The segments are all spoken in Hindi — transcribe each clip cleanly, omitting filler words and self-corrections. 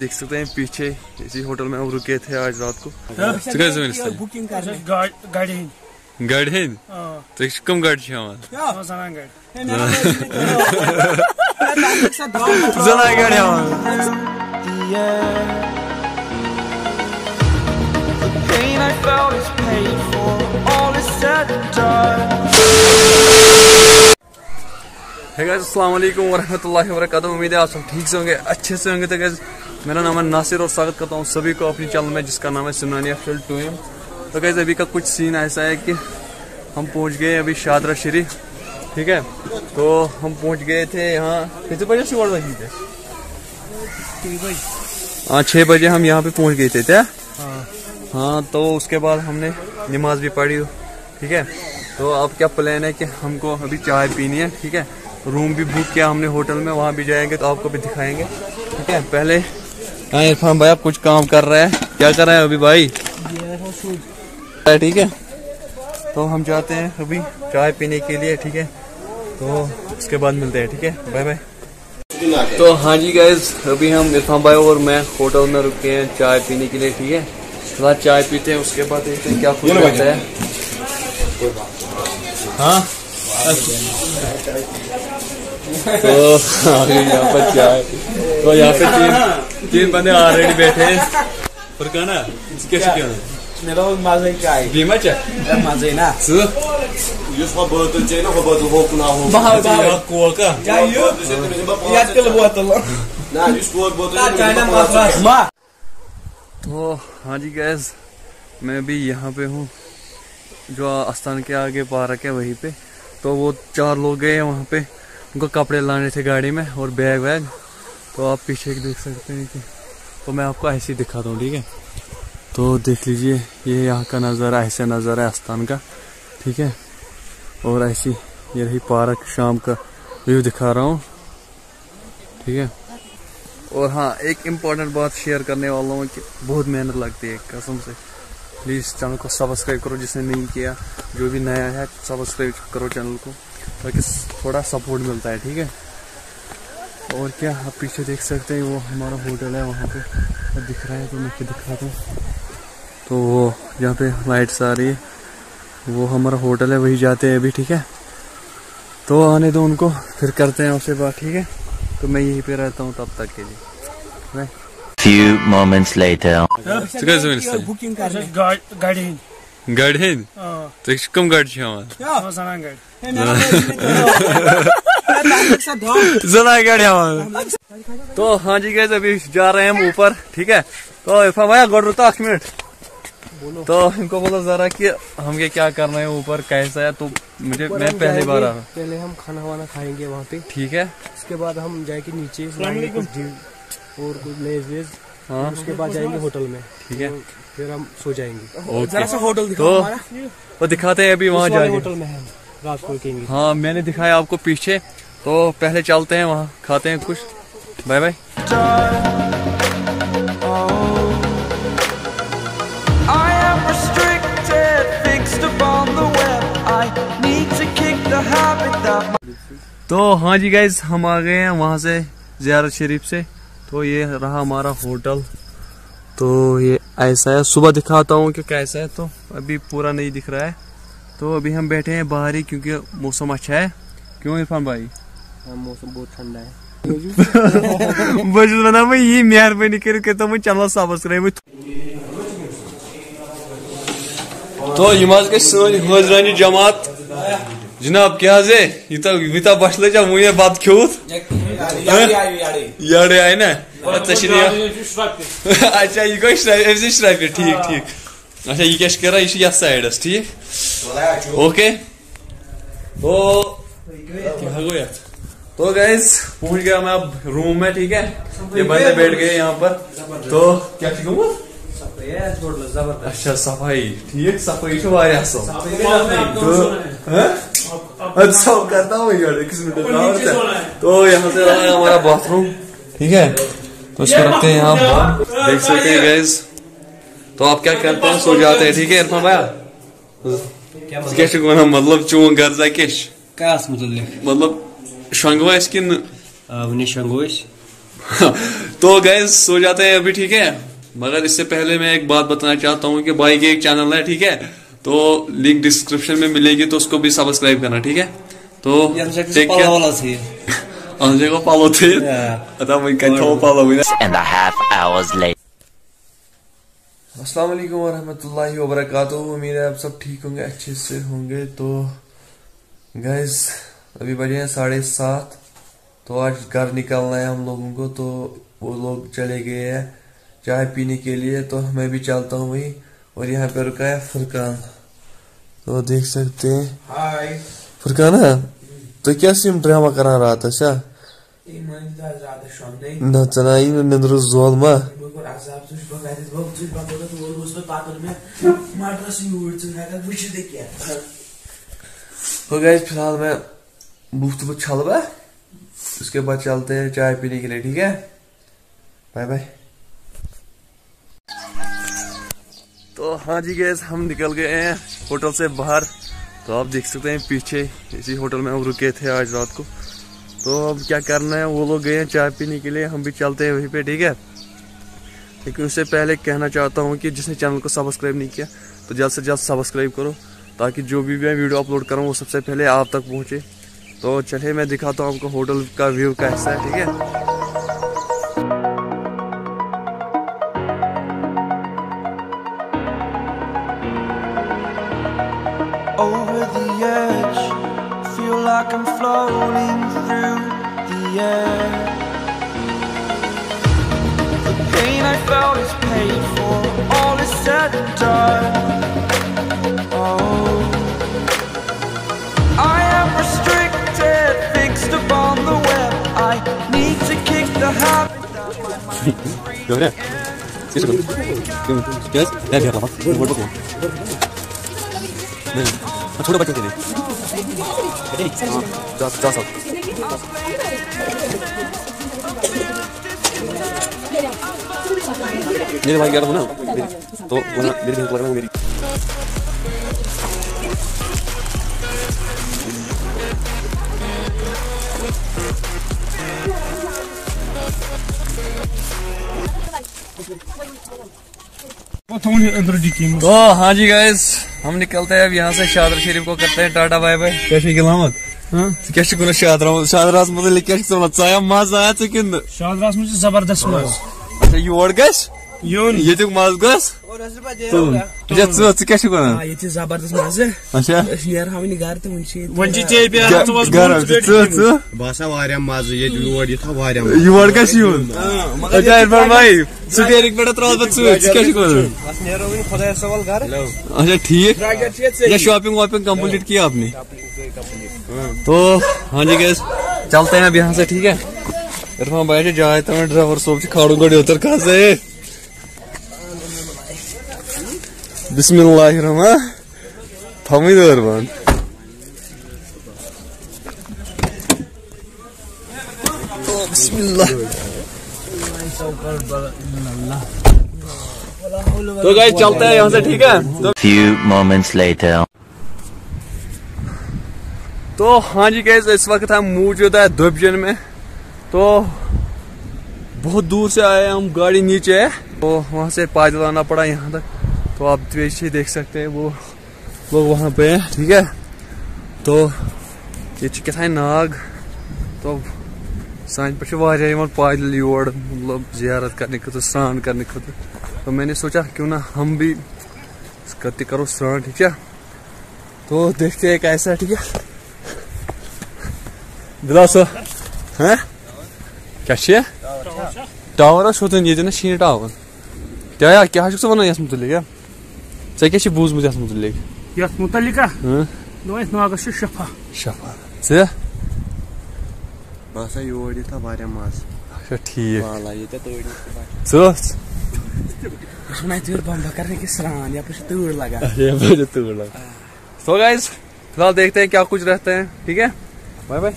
देख सकते हैं पीछे इसी होटल में हम रुके थे आज रात को। बुकिंग गाड़ी तो कम गाड़ी अस्सलाम वालेकुम वरहमतुल्लाहि वबरकातुहू। उम्मीद है आप सब ठीक से होंगे, अच्छे से होंगे। तो गाइस मेरा नाम है नासिर और स्वागत करता हूँ सभी को अपनी चैनल में जिसका नाम है सुनानी ऑफिशियल 2M। तो गाइस अभी का कुछ सीन ऐसा है कि हम पहुँच गए अभी शादरा शरीफ, ठीक है। तो हम पहुँच गए थे यहाँ कितने बजे से थे? हाँ 6 बजे हम यहाँ पे पहुँच गए थे क्या? हाँ तो उसके बाद हमने नमाज भी पढ़ी, ठीक है। तो अब क्या प्लान है कि हमको अभी चाय पीनी है, ठीक है। रूम भी बुक किया हमने होटल में, वहाँ भी जाएंगे तो आपको भी दिखाएंगे, ठीक है। पहले इरफान भाई आप कुछ काम कर रहे हैं, क्या कर रहे हैं अभी भाई? ठीक है। तो हम जाते हैं अभी चाय पीने के लिए, ठीक है। तो उसके बाद मिलते हैं, ठीक है। Bye bye. तो हाँ जी गाइस अभी हम इरफान भाई और मैं होटल में रुके हैं चाय पीने के लिए, ठीक है। थोड़ा चाय पीते हैं, उसके बाद देखते हैं क्या कुछ होता है। हाँ तो यहाँ पर चाय, तो यहाँ पे तीन बंदे ऑलरेडी बैठे हैं। और क्या ना कैसे क्या मेरा मजा क्या है बीमा चा मजा ना सु ये सब बहुत चाहिए ना बहुत हो कुना हो बाहर कोल का चाहिए याद कर बोतल ना इस बोतल चाइना मां। तो हाँ जी गैस मैं भी यहाँ पे हूँ जो आस्थान के आगे पार्क है वहीं पे। तो वो 4 लोग गए हैं वहाँ पे, उनको कपड़े लाने थे गाड़ी में और बैग वैग। तो आप पीछे देख सकते हैं कि तो मैं आपको ऐसे ही दिखाता हूँ, ठीक है। तो देख लीजिए ये यहाँ का नज़ारा, ऐसे नज़ारा है आस्थान का, ठीक है। और ऐसी ये रही पार्क, शाम का व्यू दिखा रहा हूँ, ठीक है। और हाँ एक इम्पोर्टेंट बात शेयर करने वाला हूँ कि बहुत मेहनत लगती है कसम से। प्लीज़ चैनल को सब्सक्राइब करो जिसने नहीं किया, जो भी नया है सब्सक्राइब करो चैनल को ताकि थोड़ा सपोर्ट मिलता है, ठीक है। और क्या आप पीछे देख सकते हैं वो हमारा होटल है, वहाँ पे दिख रहा है तो मैं दिखाता हूँ। तो वो जहाँ पे लाइट्स आ रही है वो हमारा होटल है, वही जाते हैं अभी, ठीक है। तो आने दो उनको, फिर करते हैं उससे बात, ठीक है। तो मैं यहीं पे रहता हूँ तब तक के लिए। Few moments later. बुकिंग गाड़ी तो कम गाड़ी तो हाँ जी गाइस अभी जा रहे हैं हम ऊपर, ठीक है। तो इरफान भाई गोड़ रुता 8 मिनट तो इनको बोलो जरा कि हम क्या करना है ऊपर, कैसा है। तो मैं पहली बार आ रहा हूँ। पहले हम खाना वाना खाएंगे वहाँ पे, ठीक है। उसके बाद हम जाएंगे नीचे कुछ और कुछ लेज वेज, हाँ उसके बाद जाएंगे होटल में, ठीक है। फिर हम सो जाएंगे। जरा सा होटल दिखाओ हमारा। तो दिखाते हैं अभी वहाँ जाएंगे। होटल में हम रात को रुकेंगे। हाँ मैंने दिखाया आपको पीछे, तो पहले चलते हैं वहाँ खाते हैं कुछ। Bye bye. तो हाँ जी गाइज हम आ गए हैं वहाँ से ज़ियारत शरीफ से। तो ये रहा हमारा होटल। तो ये ऐसा है, सुबह दिखाता हूँ कि कैसा है। तो अभी पूरा नहीं दिख रहा है। तो अभी हम बैठे हैं बाहर ही क्योंकि मौसम अच्छा है। क्यों इरफान भाई? मौसम बहुत ठंडा है। बस मैं ये मेहरबानी करके तो मैं चैनल सब्सक्राइब। तो यह गई सन हाजरानी जमात जनाब क्या यूता बसल मुझे बत खोत यारे आए ना। अच्छा यह गई श्राइप ठीक ठीक। अच्छा यह क्या कर यह साइडस ठीक ओके। तो क्या गो यार। तो गाइस पहुंच गया मैं अब रूम में, ठीक है। ये बंदे बैठ गए यहाँ पर। तो क्या अच्छा सफाई ठीक, सफाई अच्छा करता हूँ यार 1 मिनट। तो यहाँ से रहा है हमारा बाथरूम, ठीक है। तो इसको रखते हैं यहाँ, देख सकते हैं गाइस। तो आप क्या करते हैं, सो जाते हैं, ठीक है इरफान भैया। क्या मतलब चून गर्जा क्या मतलब शंगवा कि शंगो तो गैस सो जाते हैं अभी, ठीक है। मगर इससे पहले मैं एक बात बताना चाहता हूँ कि भाई के एक चैनल है, ठीक है, तो लिंक डिस्क्रिप्शन में मिलेगी, तो उसको भी सब्सक्राइब करना, ठीक है। तो टेक केयर। अंजे को पालो थे अतः वही कंट्रोल पालो भी and a half hours later. अस्सलाम वालेकुम वरहमतुल्लाहि वबरकातुहू। उम्मीद है आप सब ठीक होंगे, अच्छे से होंगे। तो गाइस अभी बजे हैं 7:30। तो आज घर निकलना है हम लोगों को, तो वो लोग चले गए हैं चाय पीने के लिए, तो मैं भी चलता हूँ वही। और यहाँ पे रुका है फुरकान, तो देख सकते हैं। हाय फुरकान, तो क्या सिम ड्रामा करा रहा था सा न चनाई नंद्र जोल मा तो गाइस फिलहाल मैं बुफ्त छलवा, उसके बाद चलते हैं चाय पीने के लिए, ठीक है। Bye bye. तो हाँ जी गैस, हम निकल गए हैं होटल से बाहर। तो आप देख सकते हैं पीछे इसी होटल में हम रुके थे आज रात को। तो अब क्या करना है, वो लोग गए हैं चाय पीने के लिए, हम भी चलते हैं वहीं पे, ठीक है। लेकिन उससे पहले कहना चाहता हूँ कि जिसने चैनल को सब्सक्राइब नहीं किया तो जल्द से जल्द सब्सक्राइब करो, ताकि जो भी मैं वीडियो अपलोड करूँ वो सबसे पहले आप तक पहुँचे। तो चलिए मैं दिखाता हूँ आपको होटल का व्यू कैसा है, ठीक है। Over the edge, feel like I'm floating through the air. The pain I felt is paid for, all is said and done. Oh, I am restricted, fixed upon the web. I need to kick the habit that my mind is free. Go there. नहीं छोटे बच्चों के लिए जा सब मेरे भाई गया था ना, तो मेरी लग रहा है मेरी। तो हाँ जी गाइस, हम निकलते हैं अब यहाँ से। शादर शरीफ को करते हैं टाटा बाय बाय। कैसे गिलामत क्या शादरास मतलब क्या मज आया शादरास में जबरदस्त मज। अच्छा योर गस ये मज गस जबरदस्त मजे योर गस स्टेरिंग पे अच्छा ठीक है। शॉपिंग वॉपिंग कंप्लीट किया आपने? तो हाँ जी गैस चलते हैं अब यहाँ से, ठीक है। इरफान भाई जाए तो मैं ड्राइवर सोप से खाड़ू गड़ी उतर कहा से बिस्मिल्लाहिर्रहमान थमी दो इरफान। तो बिस्मिल्लाह। तो गाइस चलते हैं यहाँ से, ठीक है। Few moments later. तो हाँ जी गाइस, इस वक्त हम मौजूद है दुबजन में। तो बहुत दूर से आए हम, गाड़ी नीचे है, तो वहाँ से पैदल आना पड़ा यहाँ तक। तो आप पीछे देख सकते हैं वो लोग वहाँ पे हैं, ठीक है। तो ये क्या था नाग, तो सान पे पैदल योर मतलब जियारत करने खुद, स्नान करने खुद। तो मैंने सोचा क्यों ना हम भी करते करो स्नान, ठीक है। तो देखते हैं कैसा, ठीक है। दिलासा हैं क्या टावर ये शीन टावर क्या क्या वन यस मुतलिक क्या बूजमुत यस मुतलिक यस मुतलिक नागस शफा शफा से बस योर था वारिया मज। अच्छा ठीक तूड़ लगा। तो गाइस फिलहाल देखते हैं क्या कुछ रहते हैं, ठीक है। Bye bye.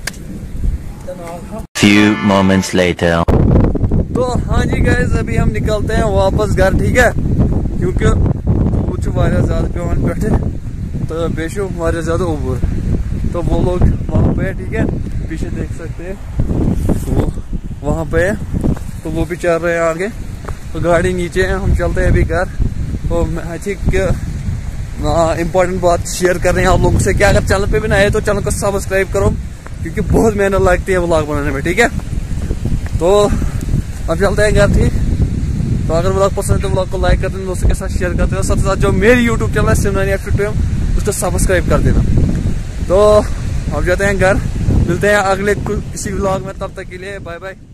Few moments later. तो हाँ जी गाइस अभी हम निकलते हैं वापस घर, ठीक है। क्योंकि कुछ वारिया ज्यादा पेवन पे तो बेशु वारिया ज्यादा उबर, तो वो लोग वहाँ पे, ठीक है। पीछे देख सकते हैं वो वहाँ पे है, तो वो भी चल रहे हैं आगे। तो गाड़ी नीचे है, हम चलते हैं अभी घर। तो आई थिंक इम्पोर्टेंट बात शेयर कर रहे हैं आप लोगों से कि अगर चैनल पे भी नए तो चैनल को सब्सक्राइब करो, क्योंकि बहुत मेहनत लगती है व्लॉग बनाने में, ठीक है। तो अब चलते हैं घर, ठीक। तो अगर व्लॉग पसंद है तो व्लॉग को लाइक कर देना, दोस्तों के साथ शेयर कर देना, साथ साथ जो मेरी यूट्यूब चैनल है सिमरन उसको सब्सक्राइब कर देना। तो अब जाते हैं घर, मिलते हैं अगले किसी व्लॉग में, तब तक के लिए बाय बाय।